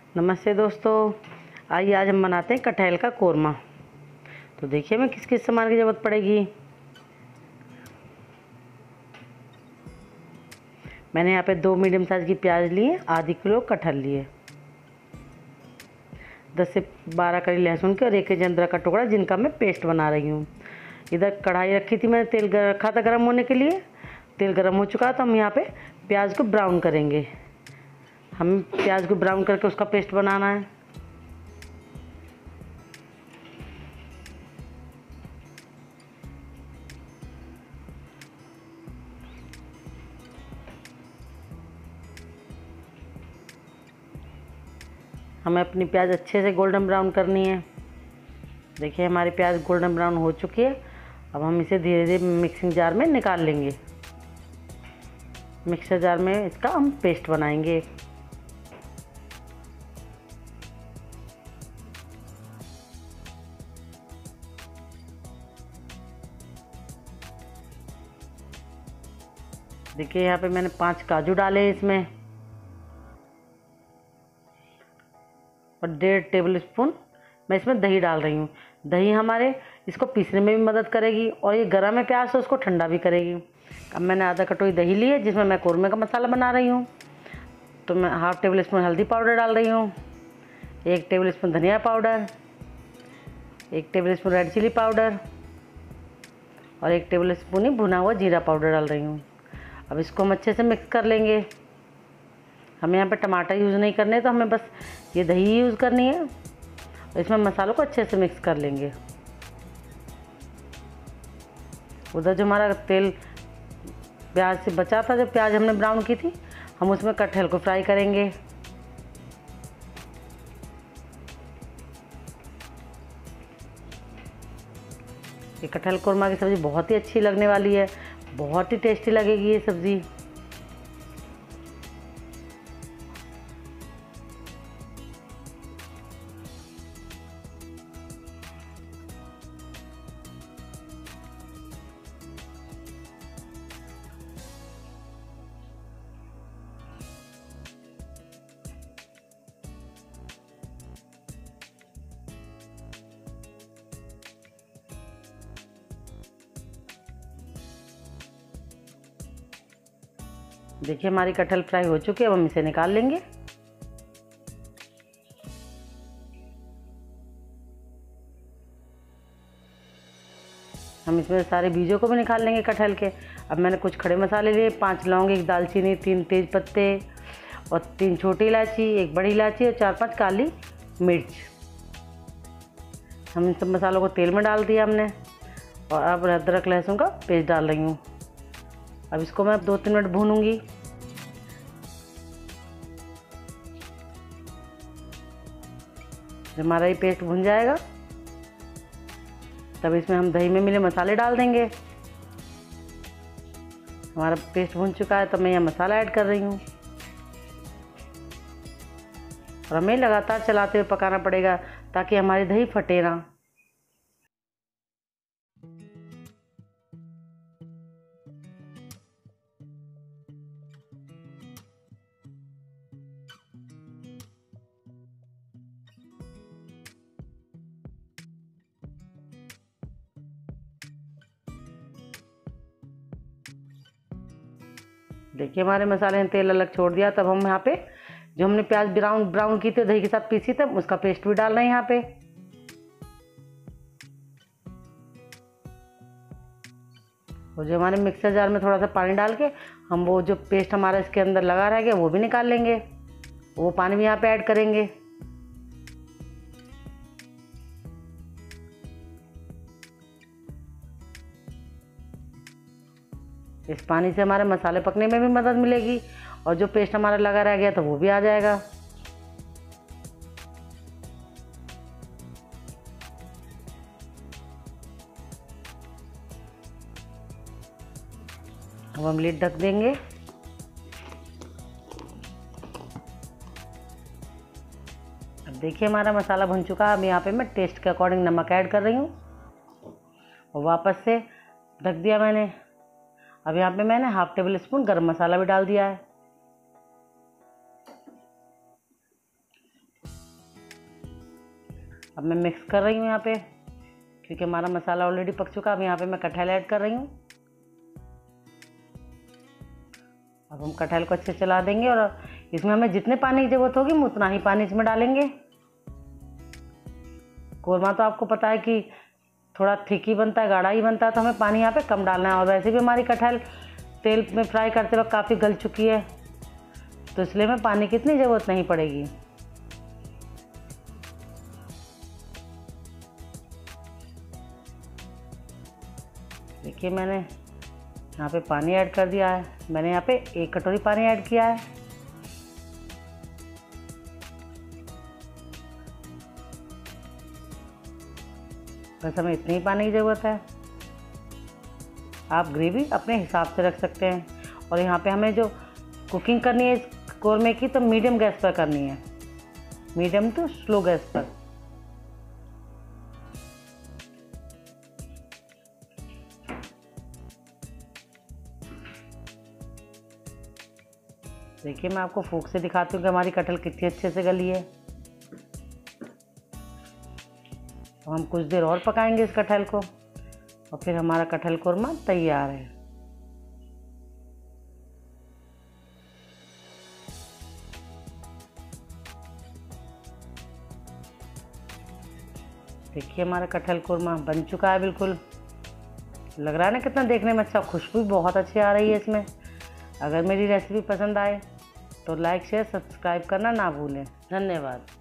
नमस्ते दोस्तों। आइए आज हम बनाते हैं कटहल का कोरमा। तो देखिए हमें किस किस सामान की ज़रूरत पड़ेगी। मैंने यहाँ पे 2 मीडियम साइज़ की प्याज लिए, आधी किलो कटहल लिए, 10 से 12 कली लहसुन के और 1 इंच अदरक का टुकड़ा जिनका मैं पेस्ट बना रही हूँ। इधर कढ़ाई रखी थी मैंने, तेल रखा था गर्म होने के लिए। तेल गर्म हो चुका है तो हम यहाँ पे प्याज को ब्राउन करेंगे। हम प्याज को ब्राउन करके उसका पेस्ट बनाना है। हमें अपनी प्याज अच्छे से गोल्डन ब्राउन करनी है। देखिए हमारी प्याज गोल्डन ब्राउन हो चुकी है। अब हम इसे धीरे धीरे मिक्सिंग जार में निकाल लेंगे। मिक्सर जार में इसका हम पेस्ट बनाएंगे। देखिए यहाँ पे मैंने 5 काजू डाले हैं इसमें, और 1.5 टेबल स्पून मैं इसमें दही डाल रही हूँ। दही हमारे इसको पीसने में भी मदद करेगी और ये गर्म है प्याज तो उसको ठंडा भी करेगी। अब मैंने आधा कटोरी दही ली है जिसमें मैं कोरमे का मसाला बना रही हूँ। तो मैं 1/2 टेबल स्पून हल्दी पाउडर डाल रही हूँ, 1 टेबल स्पून धनिया powder, 1 tablespoon red chilli powder और 1 टेबल स्पून ही भुना हुआ जीरा पाउडर डाल रही हूँ। अब इसको हम अच्छे से मिक्स कर लेंगे। हमें यहाँ पे टमाटर यूज़ नहीं करने, तो हमें बस ये दही यूज़ करनी है। इसमें मसालों को अच्छे से मिक्स कर लेंगे। उधर जो हमारा तेल प्याज से बचा था, जो प्याज हमने ब्राउन की थी, हम उसमें कटहल को फ्राई करेंगे। ये कटहल कोरमा की सब्ज़ी बहुत ही अच्छी लगने वाली है, बहुत ही टेस्टी लगेगी ये सब्ज़ी। देखिए हमारी कटहल फ्राई हो चुकी है। अब हम इसे निकाल लेंगे। हम इसमें सारे बीजों को भी निकाल लेंगे कटहल के। अब मैंने कुछ खड़े मसाले लिए, 5 लौंग, 1 दालचीनी, 3 तेज पत्ते और 3 छोटी इलायची, 1 बड़ी इलायची और 4-5 काली मिर्च। हम इन सब मसालों को तेल में डाल दिया हमने, और अब अदरक लहसुन का पेस्ट डाल रही हूँ। अब इसको मैं 2-3 मिनट भूनूंगी। जब हमारा ये पेस्ट भुन जाएगा तब इसमें हम दही में मिले मसाले डाल देंगे। हमारा पेस्ट भुन चुका है, तो मैं यह मसाला ऐड कर रही हूँ और हमें लगातार चलाते हुए पकाना पड़ेगा ताकि हमारी दही फटे ना। देखिए हमारे मसाले ने तेल अलग छोड़ दिया। तब हम यहाँ पे जो हमने प्याज ब्राउन की थी दही के साथ पीसी थी, उसका पेस्ट भी डाल रहे हैं यहाँ पे। और जो हमारे मिक्सर जार में थोड़ा सा पानी डाल के हम वो जो पेस्ट हमारा इसके अंदर लगा रह गया वो भी निकाल लेंगे। वो पानी भी यहाँ पे ऐड करेंगे। इस पानी से हमारे मसाले पकने में भी मदद मिलेगी और जो पेस्ट हमारा लगा रह गया था वो भी आ जाएगा। अब हम लीड ढक देंगे। अब देखिए हमारा मसाला भुन चुका है। अब यहाँ पे मैं टेस्ट के अकॉर्डिंग नमक ऐड कर रही हूँ और वापस से ढक दिया मैंने। अब यहाँ पे मैंने 1/2 टेबल स्पून गरम मसाला भी डाल दिया है। अब मैं मिक्स कर रही हूँ यहाँ पे, क्योंकि हमारा मसाला ऑलरेडी पक चुका। अब यहाँ पे मैं कटहल ऐड कर रही हूँ। अब हम कटहल को अच्छे से चला देंगे और इसमें हमें जितने पानी की ज़रूरत होगी हम उतना ही पानी इसमें डालेंगे। कोरमा तो आपको पता है कि थोड़ा थिक ही बनता है, गाढ़ा ही बनता है, तो हमें पानी यहाँ पे कम डालना है। और वैसे भी हमारी कटहल तेल में फ्राई करते वक्त काफ़ी गल चुकी है, तो इसलिए हमें पानी की इतनी ज़रूरत नहीं पड़ेगी। देखिए मैंने यहाँ पे पानी ऐड कर दिया है। मैंने यहाँ पे 1 कटोरी पानी ऐड किया है। बस हमें इतनी ही पानी की ज़रूरत है। आप ग्रेवी अपने हिसाब से रख सकते हैं। और यहाँ पे हमें जो कुकिंग करनी है इस कोरमे की, तो मीडियम गैस पर करनी है, मीडियम टू स्लो गैस पर। देखिए मैं आपको फूंक से दिखाती हूँ कि हमारी कटहल कितनी अच्छे से गली है। तो हम कुछ देर और पकाएंगे इस कटहल को और फिर हमारा कटहल कोरमा तैयार है। देखिए हमारा कटहल कोरमा बन चुका है। बिल्कुल लग रहा है ना कितना देखने में अच्छा, खुशबू बहुत अच्छी आ रही है इसमें। अगर मेरी रेसिपी पसंद आए तो लाइक शेयर सब्सक्राइब करना ना भूलें। धन्यवाद।